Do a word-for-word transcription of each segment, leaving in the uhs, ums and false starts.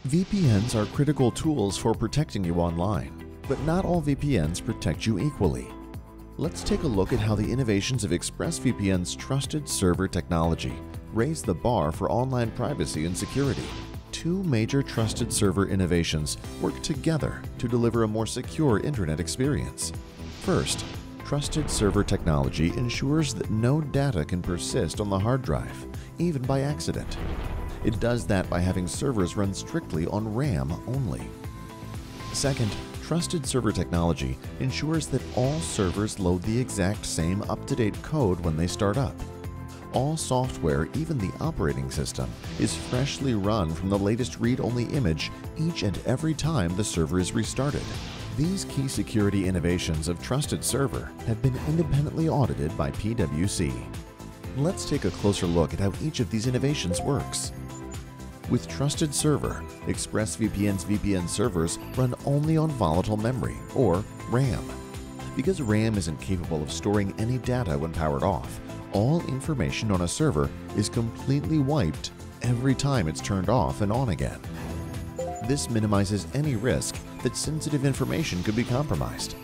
V P Ns are critical tools for protecting you online, but not all V P Ns protect you equally. Let's take a look at how the innovations of ExpressVPN's TrustedServer Technology raise the bar for online privacy and security. Two major TrustedServer innovations work together to deliver a more secure internet experience. First, TrustedServer Technology ensures that no data can persist on the hard drive, even by accident. It does that by having servers run strictly on RAM only. Second, TrustedServer Technology ensures that all servers load the exact same up-to-date code when they start up. All software, even the operating system, is freshly run from the latest read-only image each and every time the server is restarted. These key security innovations of TrustedServer have been independently audited by P W C. Let's take a closer look at how each of these innovations works. With TrustedServer, ExpressVPN's V P N servers run only on volatile memory, or RAM. Because RAM isn't capable of storing any data when powered off, all information on a server is completely wiped every time it's turned off and on again. This minimizes any risk that sensitive information could be compromised.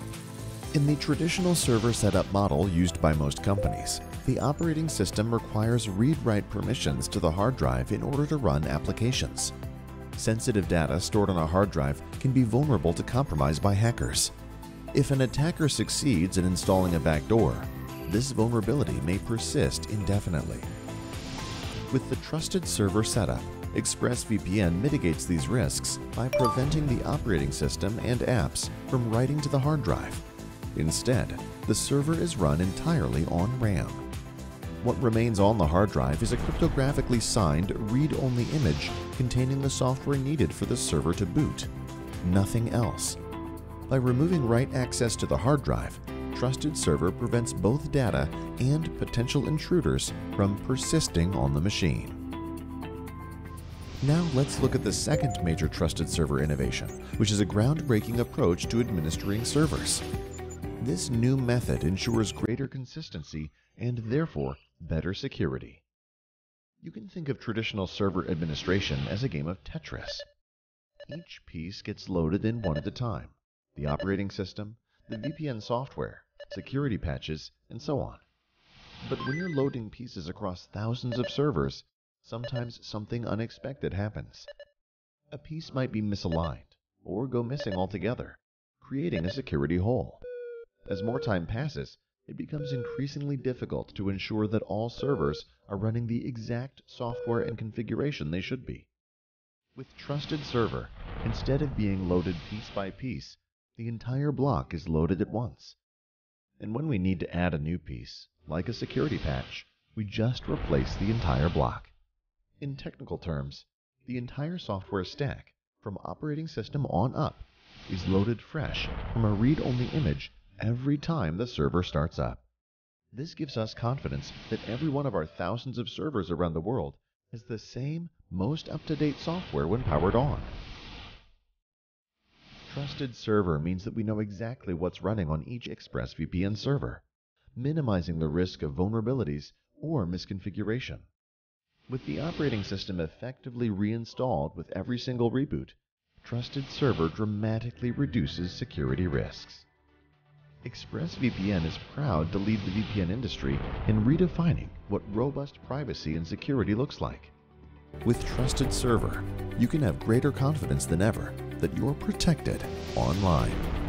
In the traditional server setup model used by most companies, the operating system requires read-write permissions to the hard drive in order to run applications. Sensitive data stored on a hard drive can be vulnerable to compromise by hackers. If an attacker succeeds in installing a backdoor, this vulnerability may persist indefinitely. With the TrustedServer setup, ExpressVPN mitigates these risks by preventing the operating system and apps from writing to the hard drive. Instead, the server is run entirely on RAM. What remains on the hard drive is a cryptographically signed read-only image containing the software needed for the server to boot. Nothing else. By removing write access to the hard drive, TrustedServer prevents both data and potential intruders from persisting on the machine. Now let's look at the second major TrustedServer innovation, which is a groundbreaking approach to administering servers. This new method ensures greater consistency and therefore better security. You can think of traditional server administration as a game of Tetris. Each piece gets loaded in one at a time: the operating system, the V P N software, security patches, and so on. But when you're loading pieces across thousands of servers, sometimes something unexpected happens. A piece might be misaligned or go missing altogether, creating a security hole. As more time passes, it becomes increasingly difficult to ensure that all servers are running the exact software and configuration they should be. With TrustedServer, instead of being loaded piece by piece, the entire block is loaded at once. And when we need to add a new piece, like a security patch, we just replace the entire block. In technical terms, the entire software stack, from operating system on up, is loaded fresh from a read-only image every time the server starts up. This gives us confidence that every one of our thousands of servers around the world has the same, most up-to-date software when powered on. TrustedServer means that we know exactly what's running on each ExpressVPN server, minimizing the risk of vulnerabilities or misconfiguration. With the operating system effectively reinstalled with every single reboot, TrustedServer dramatically reduces security risks. ExpressVPN is proud to lead the V P N industry in redefining what robust privacy and security looks like. With TrustedServer, you can have greater confidence than ever that you're protected online.